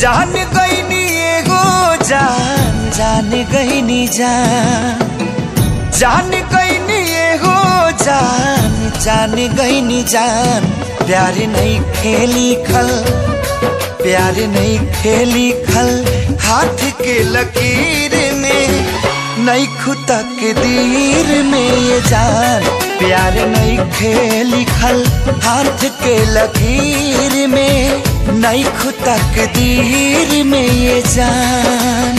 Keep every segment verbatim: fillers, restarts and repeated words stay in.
जान गईनी एगो जान जान गईनी जान जान गईनी एगो जान जान गईनी जान। प्यार नहीं खेली खल प्यार नहीं खेली खल हाथ के लकीर में नहीं खुदा के दीर में ये जान। प्यार नहीं खेली खल हाथ के लकीर में नहीं खुदा के दीर में ये जान।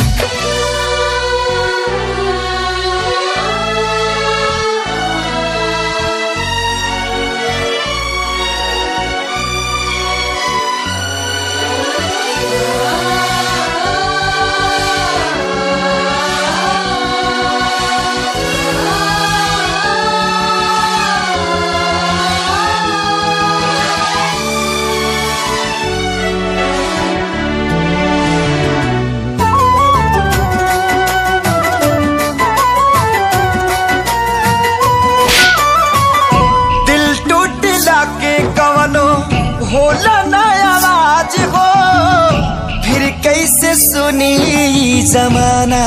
होला ना आवाज हो फिर कैसे सुनी जमाना।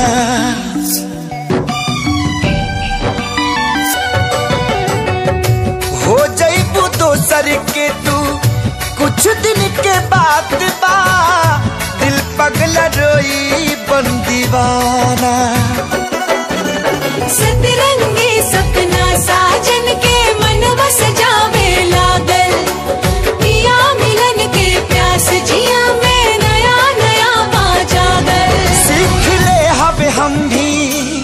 हो जाइबू दोसर के तू कुछ दिन के बाद बा दिल पगला रोई बन दीवाना। सतरंगी सपना साजन के मन बस जावे लागल मिलन के प्यास जिया में नया नया बाजागर। सीख ले हब हम भी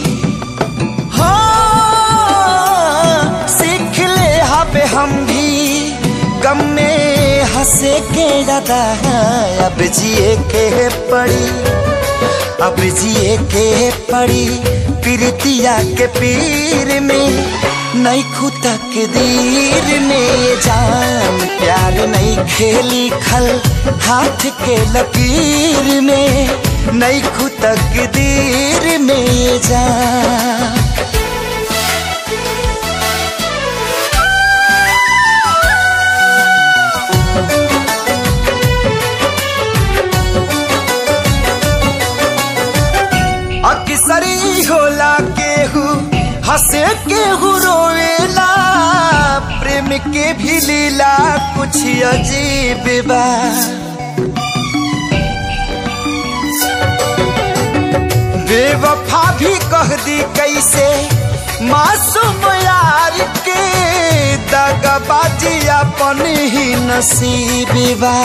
हाँ सीख ले हब हम भी गम में हंसे के ज्यादा अब जिए के पड़ी अब जिए के पड़ी प्रीतिया के पीर में नहीं खुदा के दीर में जान। प्यार नहीं खेली खल हाथ के लकीर में नहीं खुदा के दीर में जान। अक्सरी होला केहू हंसे केहू रोवेला प्रेम के भी लीला कुछ अजीब बा। बेवफा भी कह दी कैसे मासूम यार के दगाबाजी अपन ही नसीब बा।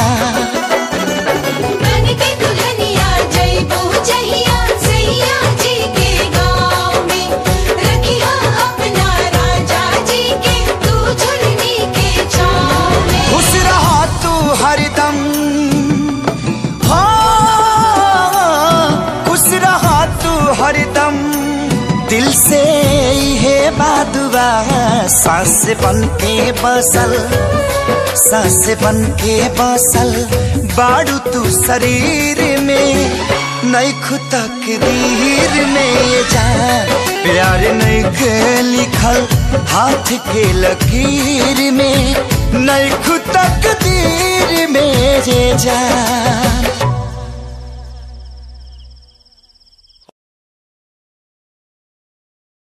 बन के दुल्हनिया जइबू जहिया सैया जी के गाँव में रखिया अपना राजा जी के तू झुलनी के छाँव में। खुश रहा तू हरदम हाँ खुश रहा तू हरदम दिल से ये बादुआ सांस बन के बसल सांस बन के बसल बाड़ू तू शरीर में नहीं खुदा के दीर में ये जान। प्यार नहीं के लिखल हाथ के लकीर में नहीं खुदा के दीर में ये जान।